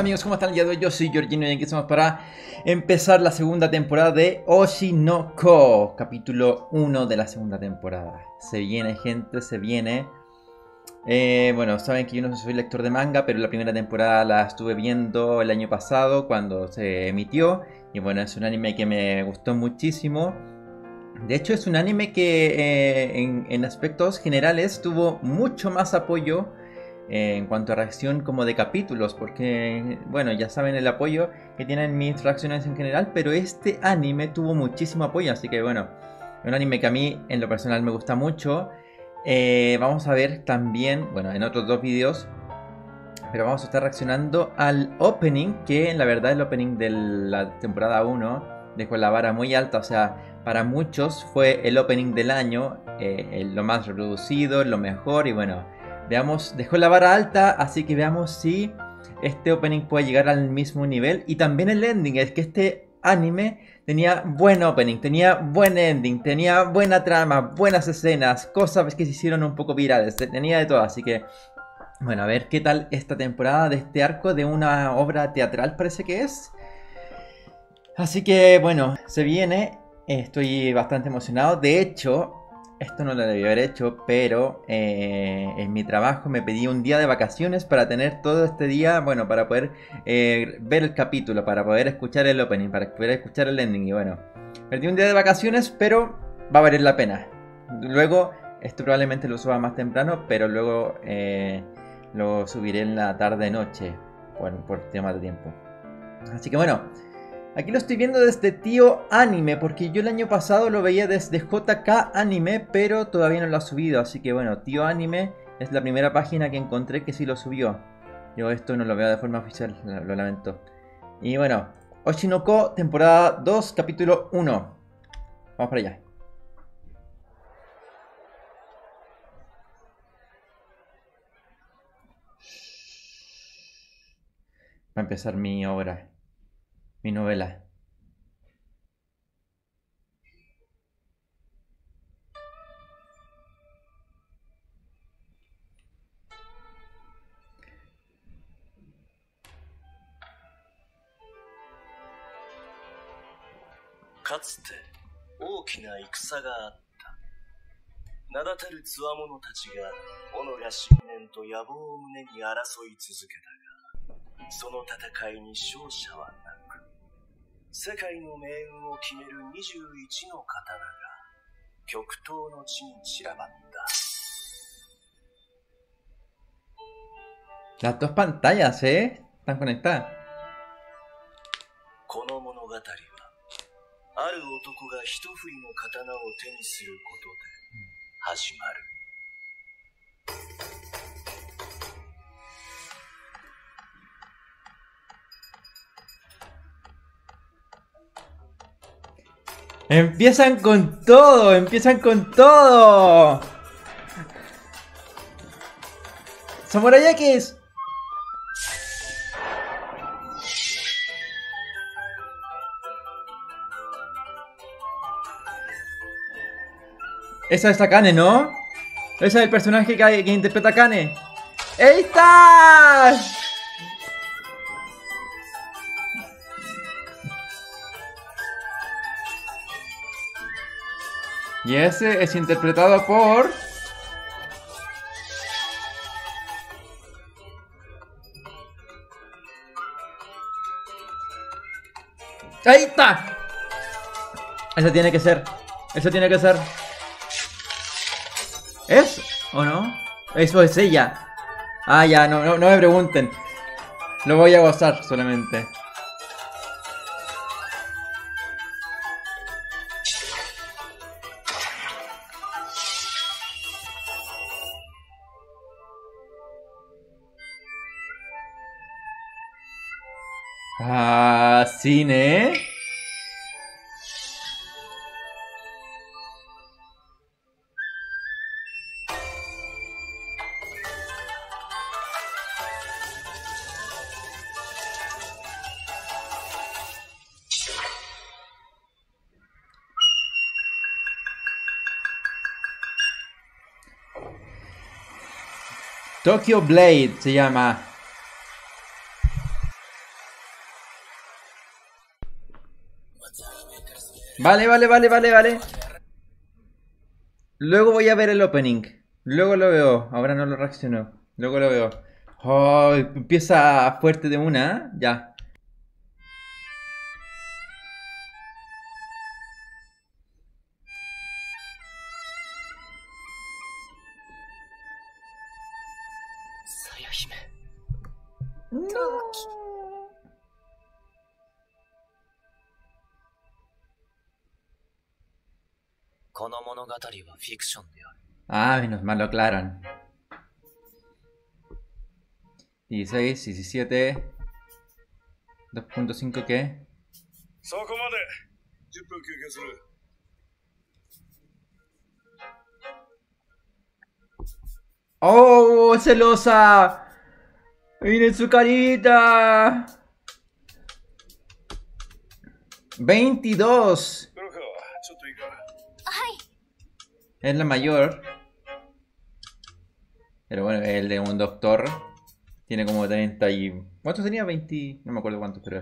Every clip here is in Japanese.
amigos, ¿cómo están el día de hoy? Yo soy Georgino y aquí estamos para empezar la segunda temporada de Oshi no Ko, capítulo 1 de la segunda temporada. Se viene, gente, se viene. Bueno, saben que yo no soy lector de manga, pero la primera temporada la estuve viendo el año pasado cuando se emitió. Y bueno, es un anime que me gustó muchísimo. De hecho, es un anime que en aspectos generales tuvo mucho más apoyo en cuanto a reacción como de capítulos, porque bueno, ya saben el apoyo que tienen mis reacciones en general, pero este anime tuvo muchísimo apoyo, así que bueno, un anime que a mí en lo personal me gusta mucho. Vamos a ver también, bueno, en otros dos vídeos, pero vamos a estar reaccionando al opening, que la verdad el opening de la temporada 1 dejó la vara muy alta, o sea, para muchos fue el opening del año, lo más reproducido, lo mejor, y bueno, veamos, dejó la vara alta, así que veamos si este opening puede llegar al mismo nivel. Y también el ending, es que este anime tenía buen opening, tenía buen ending, tenía buena trama, buenas escenas, cosas que se hicieron un poco virales, tenía de todo, así que bueno, a ver qué tal esta temporada de este arco de una obra teatral parece que es. Así que bueno, se viene, estoy bastante emocionado, de hecho, esto no lo debí haber hecho, pero en mi trabajo me pedí un día de vacaciones para tener todo este día, bueno, para poder ver el capítulo, para poder escuchar el opening, para poder escuchar el ending, y bueno, perdí un día de vacaciones, pero va a valer la pena. Luego, esto probablemente lo suba más temprano, pero luego lo subiré en la tarde-noche, por temas de tiempo. Así que bueno, aquí lo estoy viendo desde Tío Anime, porque yo el año pasado lo veía desde JK Anime, pero todavía no lo ha subido. Así que bueno, Tío Anime es la primera página que encontré que sí lo subió. Yo esto no lo veo de forma oficial, lo lamento. Y bueno, Oshi no Ko, temporada 2, capítulo 1. Vamos para allá. Va a empezar mi obra, mi novela. Las dos pantallas, están conectadas. この物語はある男が一振りの刀を手にすることで始まる。 Empiezan con todo, empiezan con todo. Samurai X. Esa es Akane, ¿no? Ese es el personaje que interpreta a Akane. ¡Ahí está! Y ese es interpretado por... ¡Ahí está! Eso tiene que ser. Eso tiene que ser. ¿Es? ¿O no? Eso es ella. Ah, ya, no me pregunten. Lo voy a gozar solamente. Ah, cine. Tokyo Blade se llama. Vale, vale, vale, vale, vale. Luego voy a ver el opening. Luego lo veo. Ahora no lo reacciono. Luego lo veo. Oh, empieza fuerte de una, ¿eh? Ya. No. この物語はフィクションである。 Ah, menos mal lo aclaran. 16, 17. 2.5 ¿qué? そこまで10分休憩する。 ¡Oh, celosa! ¡Miren su carita! 22. 黒川、ちょっといいか。 Es la mayor. Pero bueno, el de un doctor tiene como 30 y... ¿Cuántos tenía? 20... No me acuerdo cuántos, pero...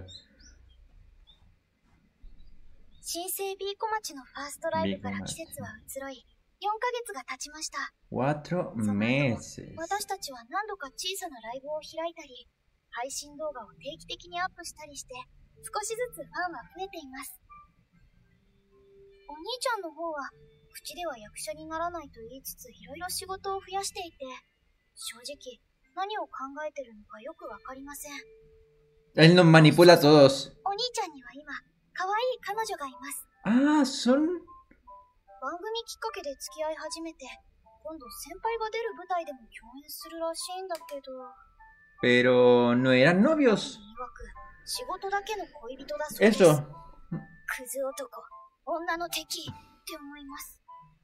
新生ビーコ町のファーストライブから季節は移ろい、4ヶ月が経ちました。 4 meses. 私たちは何度か小さなライブを開いたり、配信動画を定期的にアップしたりして、少しずつファンは増えています。お兄ちゃんの方は、口では役者にならないと言いつついろいろ仕事を増やしていて、正直何を考えてるのかよくわかりません。 Él nos manipula a todos. お兄ちゃんには今、可愛い彼女がいます。 Ah, son... 番組きっかけで付き合い始めて、今度先輩が出る舞台でも共演するらしいんだけど、 Pero no eran novios. 曰く仕事だけの恋人だそうです。 Eso. クズ男、女の敵って思います。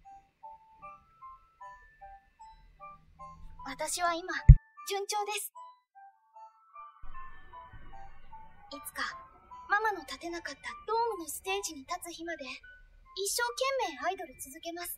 私は今、順調です。いつか、ママの立てなかったドームのステージに立つ日まで、一生懸命アイドル続けます。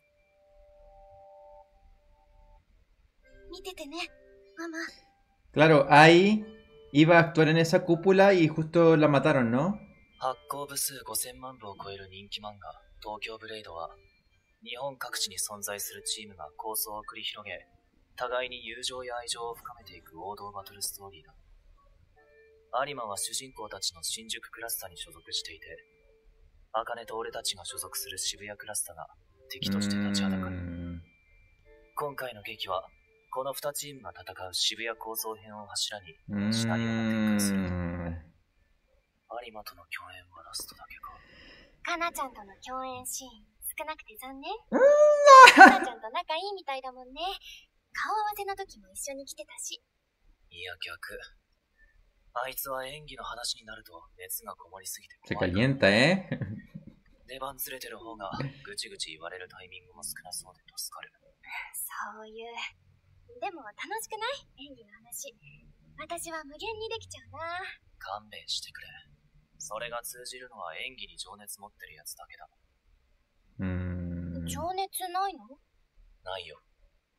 見ててね、ママ。 Claro, ahí iba a actuar en esa cúpula y justo la mataron, ¿no? 発行部数5000万部を超える人気漫画「東京ブレイド」は日本各地に存在するチームが抗争を繰り広げ、互いに友情や愛情を深めていく王道バトルストーリーだ。有馬は主人公たちの新宿クラスターに所属していて、茜と俺たちが所属する渋谷クラスターが敵として立ちはだかる。今回の劇はこの2チームが戦う渋谷構想編を柱にシナリオが展開する。有馬との共演はラストだけか。 かなちゃんとの共演シーン少なくて残念。かなちゃんと仲いいみたいだもんね。顔合わせの時も一緒に来てたし。 いや逆。あいつは演技の話になると熱がこもりすぎて Se calienta, ¿eh? 出番ずれてる方がぐちぐち言われるタイミングも少なそうで助かる。 そういう。でも楽しくない？演技の話。私は無限にできちゃうな。 勘弁してくれ。それが通じるのは演技に情熱持ってるやつだけだ。 情熱ないの？ ないよ。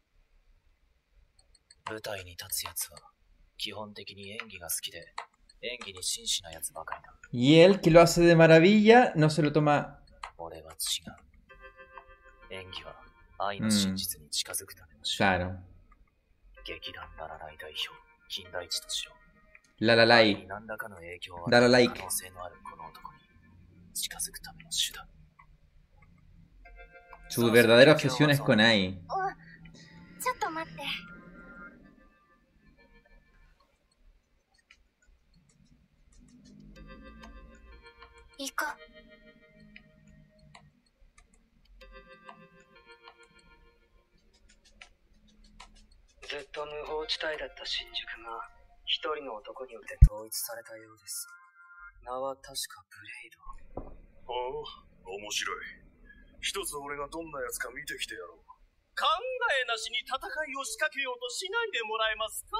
舞台に立つやつは基本的に演技が好きで演技に真摯なやつばかりだ。 Y él, que lo hace de maravilla, no se lo toma... 俺は違う。演技は愛の真実に近づくための手 Claro. 段。劇団ララライ代表、金田一敏郎。 La la like. 何らかの影響を Da la 与え like. る可能性のあるこの男に近づくための手段。 Su verdadera obsesión es con Ai. ちょっと待って。行こう。 ずっと無法地帯だった新宿が一人の男によって統一されたようです。名は確かブレイド。 おお、面白い。一つ俺がどんなやつか見てきてやろう。 考えなしに戦いを仕掛けようとしないでもらえますか？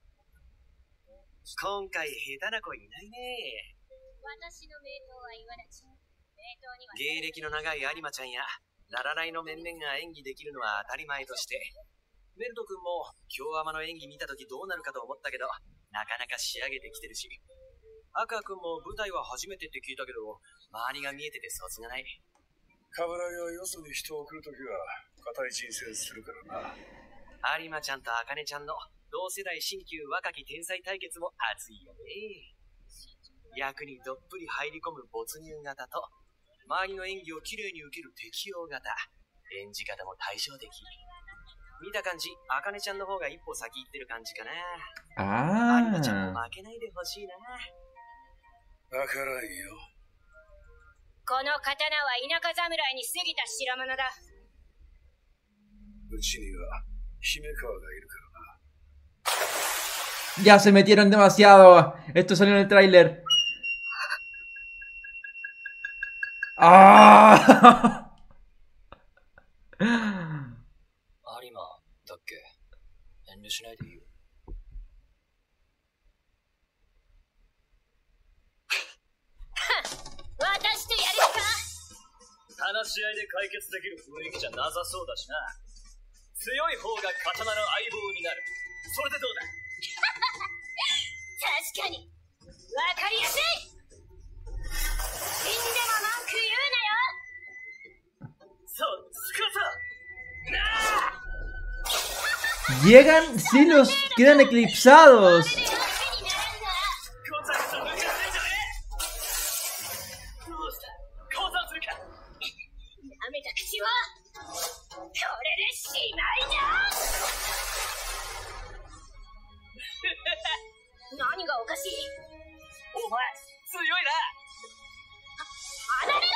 今回下手な子いないね。 私の名刀は岩立ち。名刀には芸歴の長い有馬ちゃんやララライの面々が演技できるのは当たり前として、メルト君も京アマの演技見た時どうなるかと思ったけど、なかなか仕上げてきてるし、アクア君も舞台は初めてって聞いたけど、 周りが見えててそつがない。 冠城はよそに人を送るときは、固い人選するからな。 有馬ちゃんと茜ちゃんの同世代新旧若き天才対決も熱いよね。役にどっぷり入り込む没入型と、周りの演技をきれいに受ける適応型。演じ方も対照的。見た感じ、茜ちゃんの方が一歩先行ってる感じかな。有馬ちゃんも負けないでほしいな。 わからんよ。 この刀は田舎侍に過ぎた代物だ。 うちには姫川がいるからな。 Ya se metieron demasiado. Esto salió en el tráiler. ¡Ah! 有馬だっけ？遠慮しないでいいよ。 私とやるか？ 話し合いで解決できる雰囲気じゃなさそうだしな。強い方が刀の相棒になる。それでどうだ？ 確かにわかりやすい。死んでも文句言うなよ。 そうつくぞ。なあ Llegan, sí los quedan eclipsados. 舐めた口はこれでしまいだ。何がおかしい？ お前強いな。 離れろ。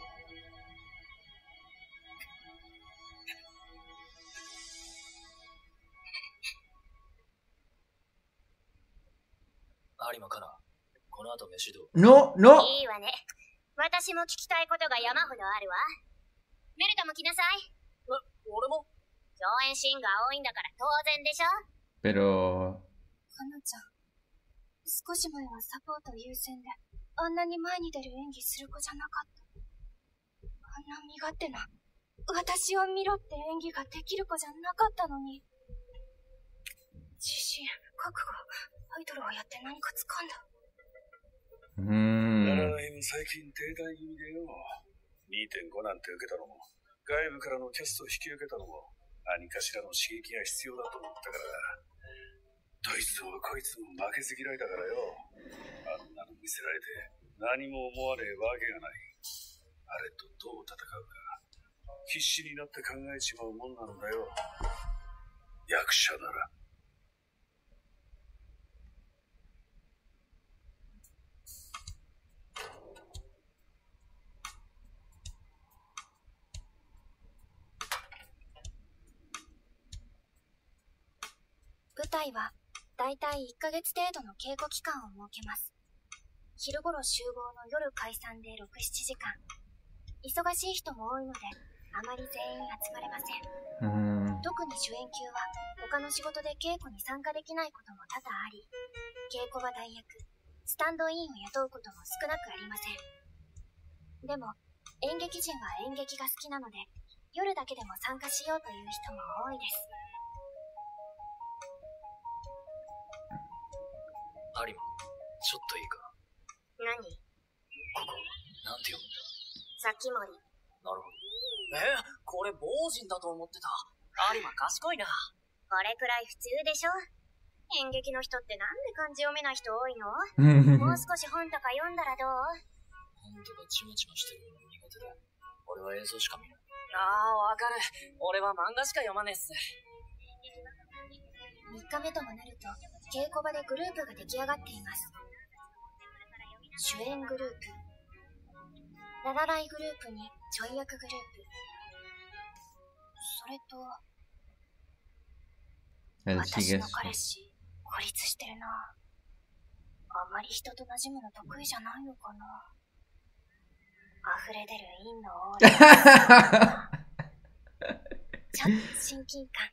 有馬かな。この後飯どう？ No, no. いいわね。私も聞きたいことが山ほどあるわ。メルタも来なさい。 俺も？ 上演シーンが多いんだから当然でしょ。 Pero... かなちゃん、少し前はサポート優先で、あんなに前に出る演技する子じゃなかった。あんな身勝手な、私を見ろって演技ができる子じゃなかったのに。自信、覚悟、アイドルをやって何か掴んだ。 ならないも最近停滞気味でよ。2.5 なんて受けたのも、外部からのキャストを引き受けたのも、何かしらの刺激が必要だと思ったからだ。どいつもこいつも負けず嫌いだからよ。あんなの見せられて何も思わねえわけがない。あれとどう戦うか、必死になって考えちまうもんなんだよ。役者なら。 舞台はだいたい1ヶ月程度の稽古期間を設けます。昼頃集合の夜解散で 6,7 時間。忙しい人も多いのであまり全員集まれません。特に主演級は他の仕事で稽古に参加できないことも多々あり、稽古場代役、スタンドインを雇うことも少なくありません。でも演劇人は演劇が好きなので、夜だけでも参加しようという人も多いです。 有馬、ちょっといいか。 何？ ここ、なんて読むんだ？ さっき森。 なるほど。 これ坊人だと思ってた。有馬賢いな。 これくらい普通でしょ。演劇の人ってなんで漢字読めない人多いの？もう少し本とか読んだらどう？ 本とかちまちましてるの苦手だ。俺は映像しか見ない。 ああ、わかる。俺は漫画しか読まねえっす。 3日目ともなると稽古場でグループが出来上がっています。主演グループ、ララライグループにちょい役グループ、それと私の彼氏、孤立してるな。あんまり人と馴染むの得意じゃないのかな。溢れ出る陰のオーラちょっと親近感。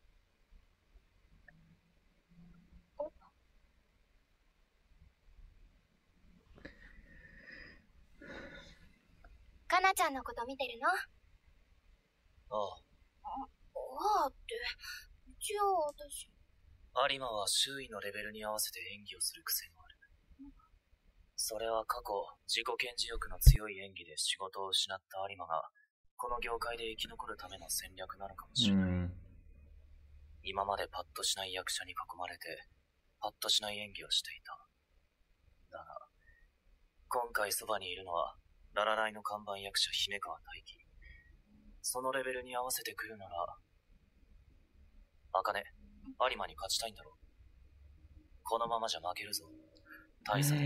かなちゃんのこと見てるの？ あああって、一応私。 あ。有馬は周囲のレベルに合わせて演技をする癖がある。 それは過去、自己顕示欲の強い演技で仕事を失った有馬が、この業界で生き残るための戦略なのかもしれない。今までパッとしない役者に囲まれて、パッとしない演技をしていた。だが、今回そばにいるのは、ララライの看板役者姫川大輝。そのレベルに合わせてくるなら、茜、有馬に勝ちたいんだろう。このままじゃ負けるぞ。大佐。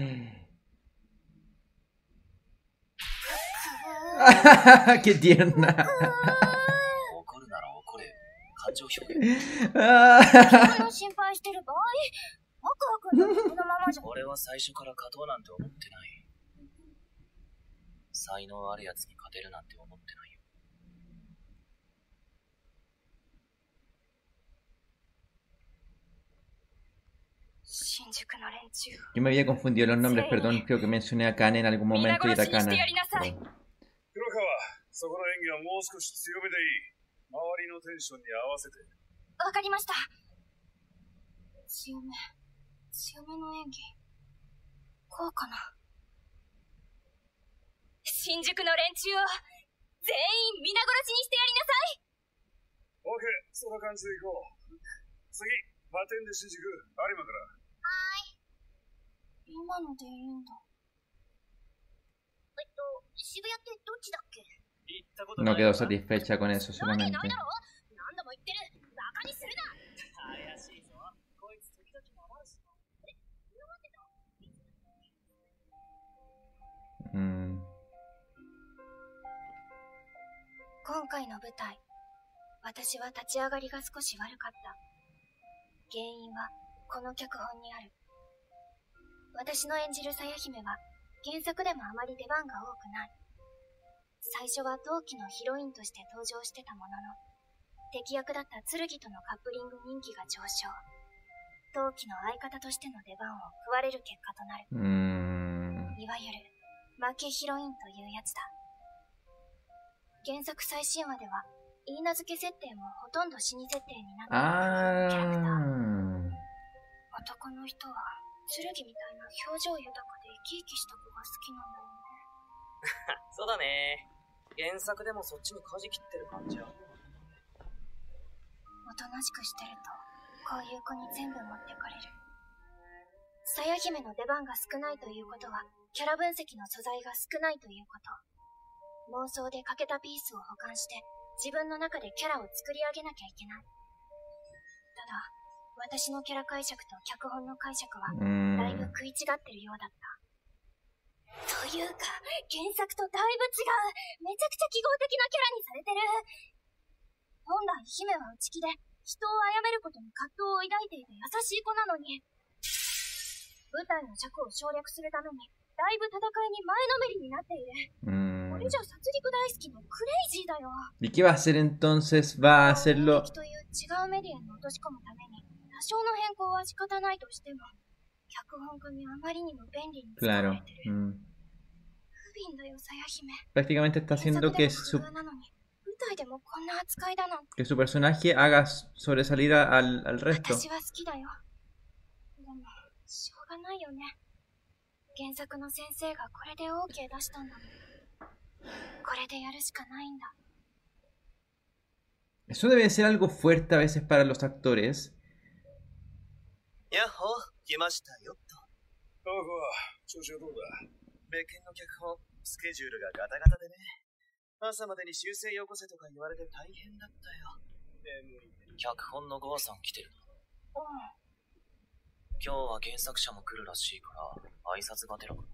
¡Qué tierna! 怒るなら怒れ。感情表現。 君の心配してる場合、ワクワクだってこのままじゃ。 俺は最初から勝とうなんて思ってない。才能あるやつに勝てるなんて思ってないよ。 Yo me había confundido los nombres, perdón, creo que mencioné a Kane en algún momento y era Kana. 黒川、そこの演技はもう少し強めでいい。周りのテンションに合わせて。 わかりました。強めの演技。こうかな。新宿の連中を全員皆殺しにしてやりなさい。 オーケー、そんな感じでいこう。次、バテンで新宿、有馬から。 今のでいいんだ。渋谷ってどっちだっけ？ No quedó satisfecha con eso solamente. 何度も言ってる。バカにするな。 怪しいぞ。こいつ時々回るしな。 今回の舞台、私は立ち上がりが少し悪かった。原因はこの脚本にある。私の演じるさや姫は原作でもあまり出番が多くない。最初は同期のヒロインとして登場してたものの、敵役だった剣とのカップリング人気が上昇。同期の相方としての出番を食われる結果となる。いわゆる負けヒロインというやつだ。原作最新話では許嫁設定もほとんど死に設定になっているキャラクター。男の人は剣みたいな表情豊かで生き生きした子が好きなんだよね。 そうだね。原作でもそっちに舵切ってる感じや。 おとなしくしてるとこういう子に全部持ってかれる。さや姫の出番が少ないということはキャラ分析の素材が少ないということ。妄想で欠けたピースを保管して自分の中でキャラを作り上げなきゃいけない。ただ私のキャラ解釈と脚本の解釈はだいぶ食い違ってるようだった。というか原作とだいぶ違う。めちゃくちゃ記号的なキャラにされてる。本来姫は内気で人を殺めることに葛藤を抱いている優しい子なのに、舞台の尺を省略するためにだいぶ戦いに前のめりになっている。これじゃ殺戮大好きのクレイジーだよ。 ¿Y qué va a hacer entonces? ¿Va a hacerlo? という違うメディアに落とし込むために多少の変更は仕方ないとしても、脚本家にあまりにも便利に使われてる。不憫だよ、さや姫。 Prácticamente está haciendo que su personaje haga sobresalir al resto. 私は好きだよ。でも、しょうがないよね。原作の先生がこれで OK 出したんだもん。これでやるしかないんだ。 Eso debe ser algo fuerte a veces para los actores. やっほー、来ましたよっと。 どうは、調子はどうだ？ 別件の脚本、スケジュールがガタガタでね。朝までに修正よこせとか言われて大変だったよ。 脚本のゴアさん来てるの？今日は原作者も来るらしいから挨拶がてらかな。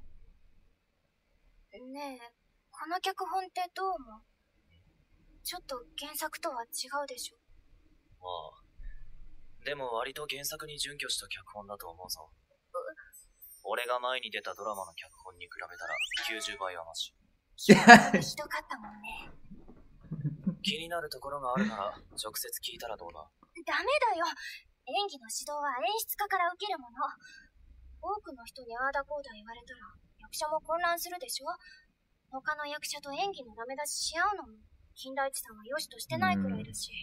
ねえ、この脚本ってどう思う？ちょっと原作とは違うでしょ。 ああ。でも割と原作に準拠した脚本だと思うぞ。俺が前に出たドラマの脚本に比べたら90倍はマシ。 ひどかったもんね。 気になるところがあるなら直接聞いたらどうだ？ ダメだよ。演技の指導は演出家から受けるもの。多くの人にああだこうだ言われたら役者も混乱するでしょ。他の役者と演技のダメ出しし合うのも金田一さんは良しとしてないくらいだし。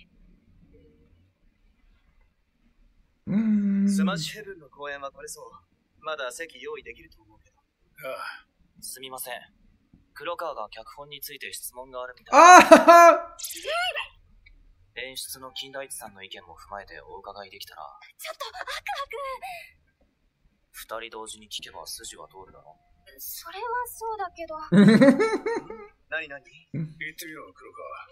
スマッシュヘブンの公演はこれそう。まだ席用意できると思うけど。 ああ、 すみません。黒川が脚本について質問があるみたい。 あ演出の金田一さんの意見も踏まえてお伺いできたら。 ちょっと、アクア二人同時に聞けば筋は通るだろう。 くん。それはそうだけど。 何何？ 言ってみろ、黒川。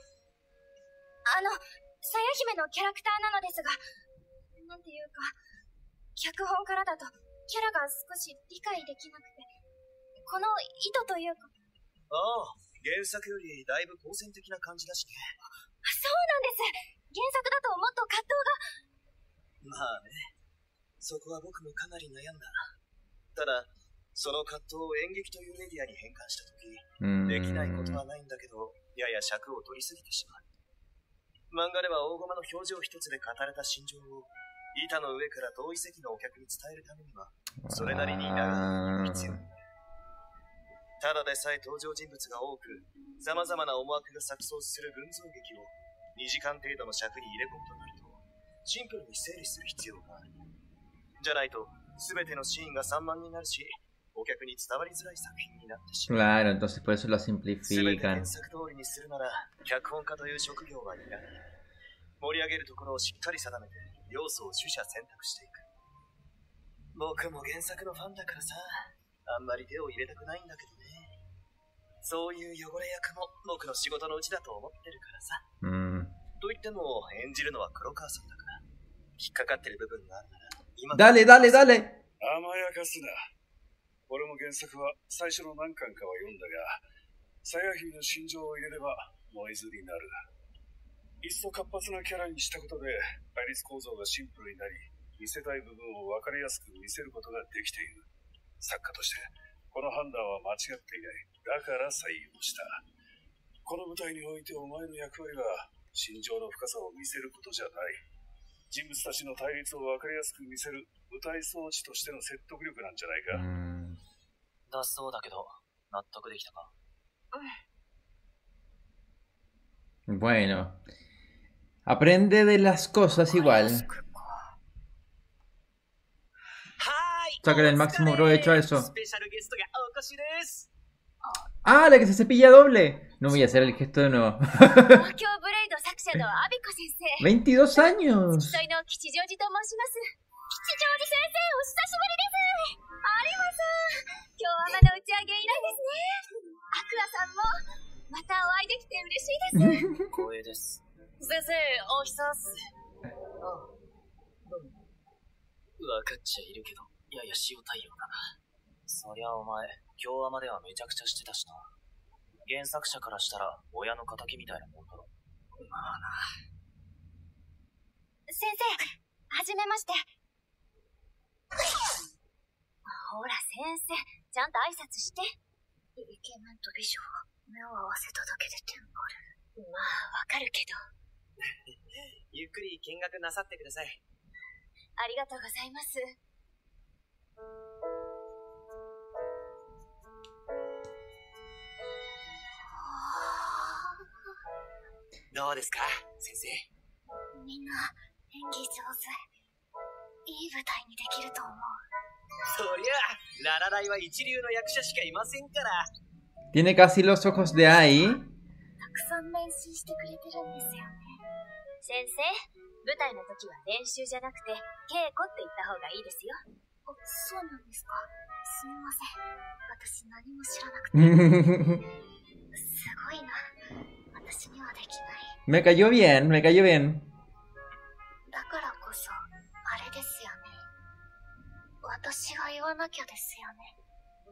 さや姫のキャラクターなのですが、なんていうか、脚本からだとキャラが少し理解できなくて、この意図というか。 ああ、原作よりだいぶ好戦的な感じだしね。 そうなんです。原作だともっと葛藤が。 まあね、そこは僕もかなり悩んだ。ただ、その葛藤を演劇というメディアに変換したとき、できないことはないんだけど、やや尺を取りすぎてしまう。漫画では大駒の表情一つで語られた心情を板の上から同意席のお客に伝えるためにはそれなりに長い必要。ただでさえ登場人物が多く様々な思惑が錯綜する群像劇を2時間程度の尺に入れ込むとなるとシンプルに整理する必要がある。じゃないと全てのシーンが散漫になるしお客に伝わりづらい作品になってしまう。 Claro, entonces por eso lo 全て simplifican. 原作通りにするなら脚本家という職業はいらない。盛り上げるところをしっかり定めて要素を取捨選択していく。僕も原作のファンだからさ、あんまり手を入れたくないんだけどね。そういう汚れ役も僕の仕事のうちだと思ってるからさ。と言っても演じるのは黒川さんだから引っかかってる部分があるなら今。 Dale, dale, dale. 甘やかすな。俺も原作は最初の何巻かは読んだが、さや姫の心情を入れればノイズになる。いっそ活発なキャラにしたことで対立構造がシンプルになり、見せたい部分を分かりやすく見せることができている。作家としてこの判断は間違っていない。だから採用した。この舞台においてお前の役割は心情の深さを見せることじゃない。人物たちの対立を分かりやすく見せる舞台装置としての説得力なんじゃないか。 だそうだけど納得できたか。 Bueno, aprende de las cosas igual. Sácale el máximo provecho a eso. ¡Ah! La que se cepilla doble. No voy a hacer el gesto de nuevo. 22 años. またお会いできて嬉しいです。 光栄です。 先生、お久す。 わかっちゃいるけど、やや塩対応だな。そりゃお前、京アマではめちゃくちゃしてたしな。原作者からしたら親の敵みたいなもんだろ。まあな。 先生、はじめまして。ほら先生、ちゃんと挨拶して。イケメンと美女が目を合わせただけでテンパる。まあわかるけど。 ゆっくり見学なさってください。 ありがとうございます。 どうですか、先生。 みんな演技上手。いい舞台にできると思う。 そりゃ、ララライは一流の役者しかいませんから。 Tiene casi los ojos de ahí. たくさん練習してくれてるんですよね。先生、舞台の時は練習じゃなくて稽古って言った方がいいですよ。あ、そうなんですか。すみません。私何も知らなくて。すごいな。私にはできない。 Me cayó bien, me cayó bien. だからこそ、あれですよね。私が言わなきゃですよね。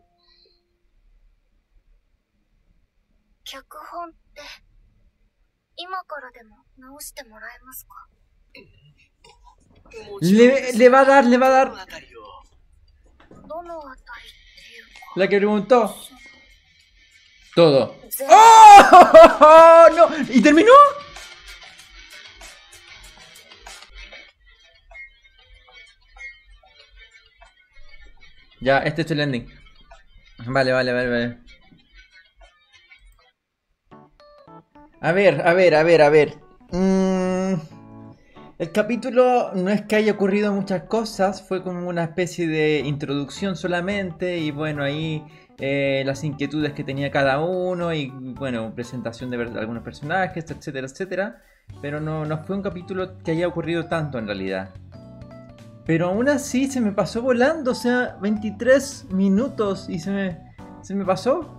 脚本って、今からでも直してもらえますか？ Le va a dar, le va a dar. どのあたりっていうか。 La que preguntó. Todo. ¡Oh! ¡No! ¿Y terminó? Ya, este es el ending. Vale, vale, vale, vale. A ver. El capítulo no es que haya ocurrido muchas cosas, fue como una especie de introducción solamente y bueno, ahí las inquietudes que tenía cada uno y bueno, presentación de algunos personajes, etcétera, etcétera. Pero no fue un capítulo que haya ocurrido tanto en realidad. Pero aún así se me pasó volando, o sea, 23 minutos y se me pasó.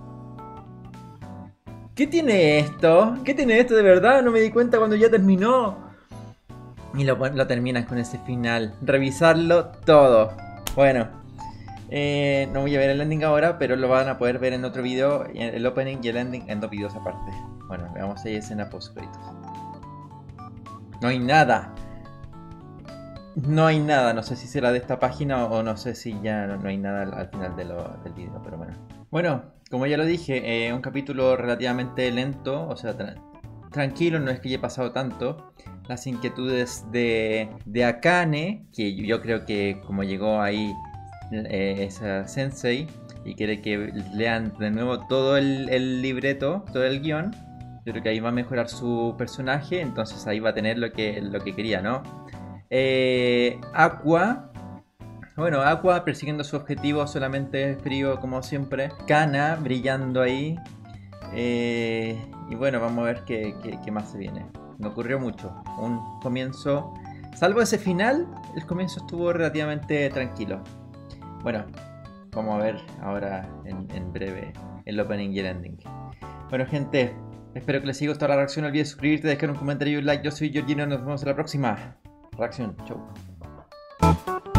¿Qué tiene esto? ¿Qué tiene esto de verdad? No me di cuenta cuando ya terminó. Y lo terminan con ese final. Revisarlo todo. Bueno. No voy a ver el ending ahora, pero lo van a poder ver en otro video. El opening y el ending en 2 videos aparte. Bueno, veamos ahí escena post créditos. No hay nada. No hay nada. No sé si será de esta página o no sé si ya no hay nada al final del video. Pero bueno. Bueno, como ya lo dije, un capítulo relativamente lento. O sea, tranquilo, no es que haya pasado tanto. Las inquietudes de Akane, que yo creo que como llegó ahí esa sensei y quiere que lean de nuevo todo el libreto, todo el guión, yo creo que ahí va a mejorar su personaje, entonces ahí va a tener lo que quería, ¿no? Aqua, bueno, Aqua persiguiendo su objetivo, solamente frío como siempre. Kana brillando ahí. Y bueno, vamos a ver qué más se viene. No ocurrió mucho, un comienzo, salvo ese final, el comienzo estuvo relativamente tranquilo. Bueno, vamos a ver ahora en breve el opening y el ending. Bueno gente, espero que les haya gustado la reacción. No olvides suscribirte, dejar un comentario y un like. Yo soy Georgino, nos vemos en la próxima reacción. Chau.